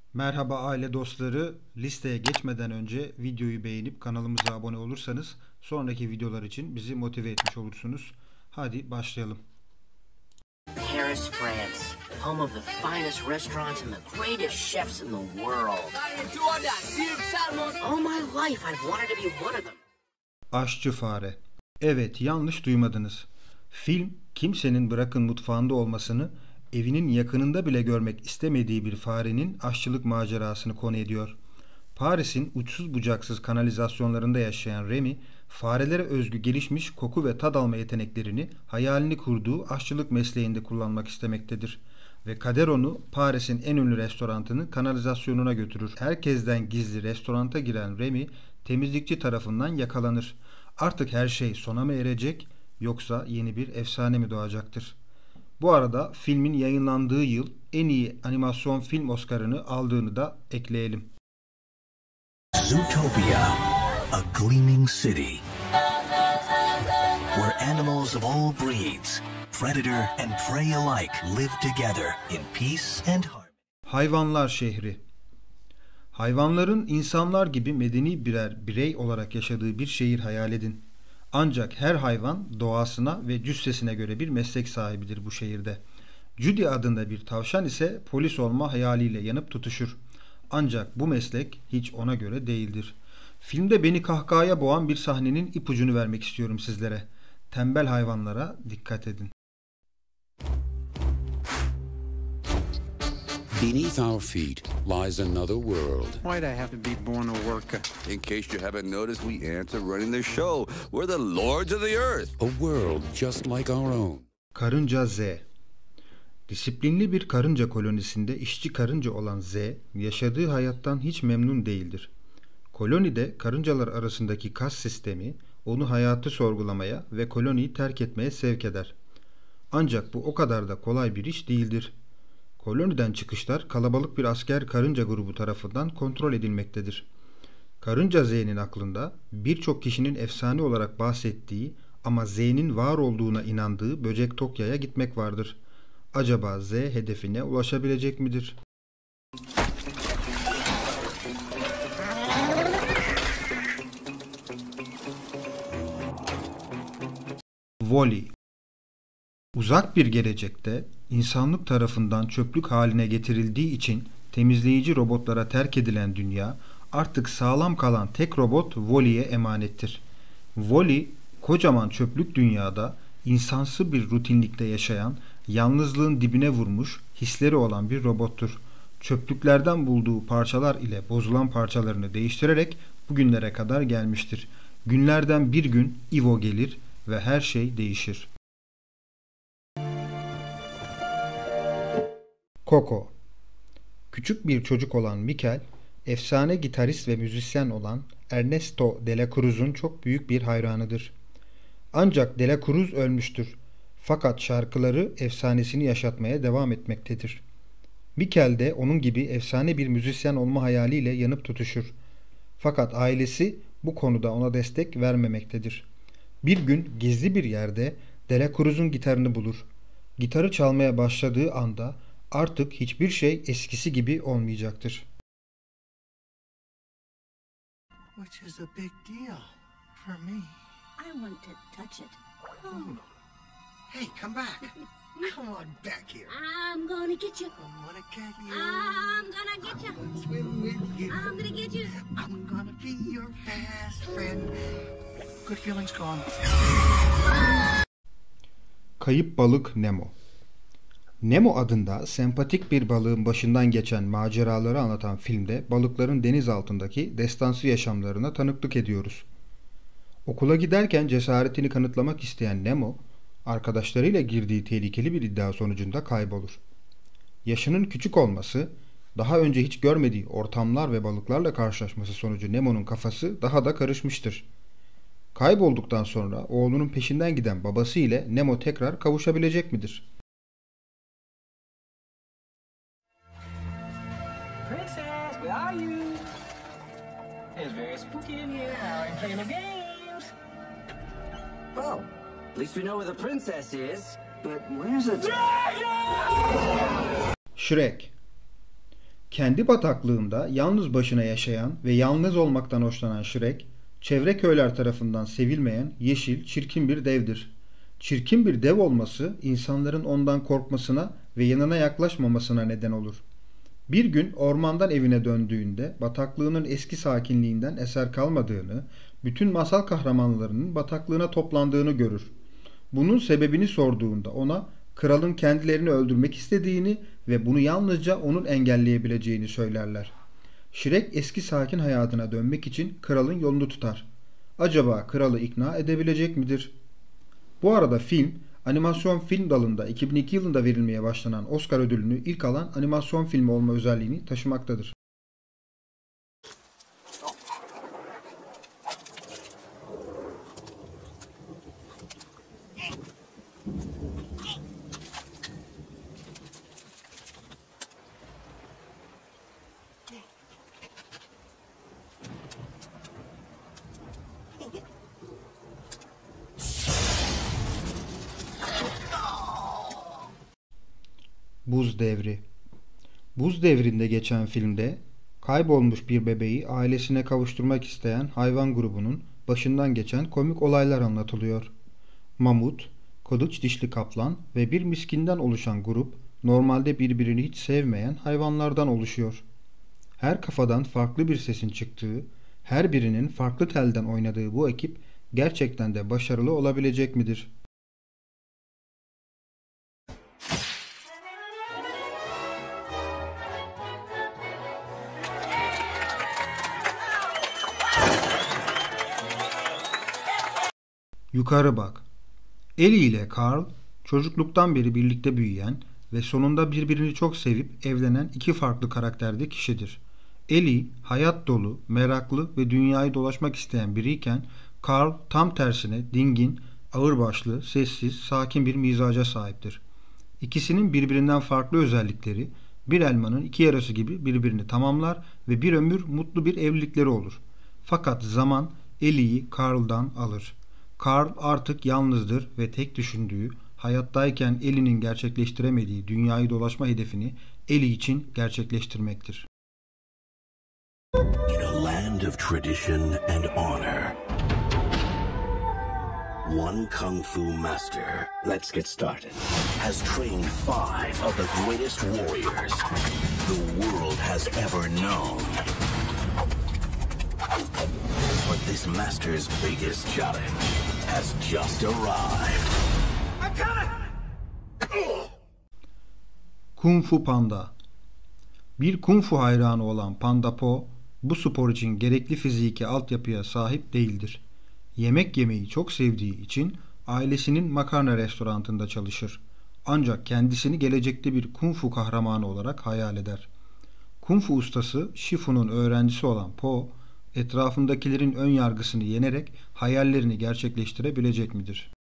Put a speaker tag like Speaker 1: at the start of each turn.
Speaker 1: Merhaba aile dostları. Listeye geçmeden önce videoyu beğenip kanalımıza abone olursanız sonraki videolar için bizi motive etmiş olursunuz. Hadi başlayalım.
Speaker 2: Paris, France, home of the finest restaurants and the greatest chefs in the world. All my life I've wanted to be one of them.
Speaker 1: Aşçı Fare. Evet, yanlış duymadınız. Film, kimsenin bırakın mutfağında olmasını, evinin yakınında bile görmek istemediği bir farenin aşçılık macerasını konu ediyor. Paris'in uçsuz bucaksız kanalizasyonlarında yaşayan Remy, farelere özgü gelişmiş koku ve tad alma yeteneklerini hayalini kurduğu aşçılık mesleğinde kullanmak istemektedir. Ve kader onu Paris'in en ünlü restoranının kanalizasyonuna götürür. Herkesten gizli restoranta giren Remy, temizlikçi tarafından yakalanır. Artık her şey sona mı erecek yoksa yeni bir efsane mi doğacaktır? Bu arada filmin yayınlandığı yıl en iyi animasyon film Oscar'ını aldığını da ekleyelim.
Speaker 3: Zootopia, a gleaming city where animals of all breeds, predator and prey alike, live together in peace and harmony.
Speaker 1: Hayvanlar şehri. Hayvanların insanlar gibi medeni birer birey olarak yaşadığı bir şehir hayal edin. Ancak her hayvan doğasına ve cüssesine göre bir meslek sahibidir bu şehirde. Judy adında bir tavşan ise polis olma hayaliyle yanıp tutuşur. Ancak bu meslek hiç ona göre değildir. Filmde beni kahkahaya boğan bir sahnenin ipucunu vermek istiyorum sizlere. Tembel hayvanlara dikkat edin.
Speaker 4: Beneath our feet lies another world.
Speaker 5: Why'd I have to be born a worker?
Speaker 6: In case you haven't noticed, we ants are running the show. We're the lords of the earth.
Speaker 4: A world just like our own.
Speaker 1: Karınca Z. Disiplinli bir karınca kolonisinde işçi karınca olan Z, yaşadığı hayattan hiç memnun değildir. Kolonide karıncalar arasındaki kas sistemi onu hayatı sorgulamaya ve koloniyi terk etmeye sevk eder. Ancak bu o kadar da kolay bir iş değildir. Koloniden çıkışlar kalabalık bir asker karınca grubu tarafından kontrol edilmektedir. Karınca Z'nin aklında birçok kişinin efsane olarak bahsettiği ama Z'nin var olduğuna inandığı Böcek Tokya'ya gitmek vardır. Acaba Z hedefine ulaşabilecek midir? Wall-E. Uzak bir gelecekte insanlık tarafından çöplük haline getirildiği için temizleyici robotlara terk edilen dünya artık sağlam kalan tek robot Wall-E'ye emanettir. Wall-E, kocaman çöplük dünyada insansı bir rutinlikte yaşayan, yalnızlığın dibine vurmuş, hisleri olan bir robottur. Çöplüklerden bulduğu parçalar ile bozulan parçalarını değiştirerek bugünlere kadar gelmiştir. Günlerden bir gün Ivo gelir ve her şey değişir. Coco. Küçük bir çocuk olan Mikel, efsane gitarist ve müzisyen olan Ernesto de la Cruz'un çok büyük bir hayranıdır. Ancak de la Cruz ölmüştür. Fakat şarkıları efsanesini yaşatmaya devam etmektedir. Mikel de onun gibi efsane bir müzisyen olma hayaliyle yanıp tutuşur. Fakat ailesi bu konuda ona destek vermemektedir. Bir gün gizli bir yerde de la Cruz'un gitarını bulur. Gitarı çalmaya başladığı anda artık hiçbir şey eskisi gibi olmayacaktır.
Speaker 3: Which is a big deal for me.
Speaker 7: I want to touch it. Oh.
Speaker 3: Hey, come back. Come on back here.
Speaker 7: I'm gonna get you.
Speaker 3: I wanna get you.
Speaker 7: I'm gonna get you.
Speaker 3: I wanna swim with you.
Speaker 7: I'm gonna get you.
Speaker 3: I'm gonna be your best friend. Good feelings gone.
Speaker 1: Kayıp balık Nemo. Nemo adında sempatik bir balığın başından geçen maceraları anlatan filmde balıkların deniz altındaki destansı yaşamlarına tanıklık ediyoruz. Okula giderken cesaretini kanıtlamak isteyen Nemo, arkadaşlarıyla girdiği tehlikeli bir iddia sonucunda kaybolur. Yaşının küçük olması, daha önce hiç görmediği ortamlar ve balıklarla karşılaşması sonucu Nemo'nun kafası daha da karışmıştır. Kaybolduktan sonra oğlunun peşinden giden babası ile Nemo tekrar kavuşabilecek midir?
Speaker 8: Princess, where are you? It's very spooky in here. Now I'm playing the games.
Speaker 2: Well, at least we know where the princess is. But where's the
Speaker 1: Shrek. Kendi bataklığında yalnız başına yaşayan ve yalnız olmaktan hoşlanan Shrek, çevre köyler tarafından sevilmeyen yeşil, çirkin bir devdir. Çirkin bir dev olması insanların ondan korkmasına ve yanına yaklaşmamasına neden olur. Bir gün ormandan evine döndüğünde bataklığının eski sakinliğinden eser kalmadığını, bütün masal kahramanlarının bataklığına toplandığını görür. Bunun sebebini sorduğunda ona kralın kendilerini öldürmek istediğini ve bunu yalnızca onun engelleyebileceğini söylerler. Shrek eski sakin hayatına dönmek için kralın yolunu tutar. Acaba kralı ikna edebilecek midir? Bu arada film, animasyon film dalında 2002 yılında verilmeye başlanan Oscar ödülünü ilk alan animasyon filmi olma özelliğini taşımaktadır. Buz Devri. Buz Devri'nde geçen filmde kaybolmuş bir bebeği ailesine kavuşturmak isteyen hayvan grubunun başından geçen komik olaylar anlatılıyor. Mamut, kılıç dişli kaplan ve bir miskinden oluşan grup normalde birbirini hiç sevmeyen hayvanlardan oluşuyor. Her kafadan farklı bir sesin çıktığı, her birinin farklı telden oynadığı bu ekip gerçekten de başarılı olabilecek midir? Yukarı bak. Ellie ile Carl çocukluktan beri birlikte büyüyen ve sonunda birbirini çok sevip evlenen iki farklı karakterde kişidir. Ellie hayat dolu, meraklı ve dünyayı dolaşmak isteyen biriyken Carl tam tersine dingin, ağırbaşlı, sessiz, sakin bir mizaca sahiptir. İkisinin birbirinden farklı özellikleri bir elmanın iki yarısı gibi birbirini tamamlar ve bir ömür mutlu bir evlilikleri olur. Fakat zaman Ellie'yi Carl'dan alır. Carl artık yalnızdır ve tek düşündüğü, hayattayken Ellie'nin gerçekleştiremediği dünyayı dolaşma hedefini Ellie için gerçekleştirmektir.
Speaker 3: In a land of tradition and honor, one kung fu master,
Speaker 9: let's get started,
Speaker 3: has trained 5 of the greatest warriors the world has ever known. But this master's biggest challenge has just arrived.
Speaker 9: I'm coming!
Speaker 1: Kung Fu Panda. Bir kung fu hayranı olan Panda Po, bu spor için gerekli fiziki altyapıya sahip değildir. Yemek yemeyi çok sevdiği için ailesinin makarna restoranında çalışır. Ancak kendisini gelecekte bir kung fu kahramanı olarak hayal eder. Kung fu ustası Shifu'nun öğrencisi olan Po, etrafındakilerin ön yargısını yenerek hayallerini gerçekleştirebilecek midir?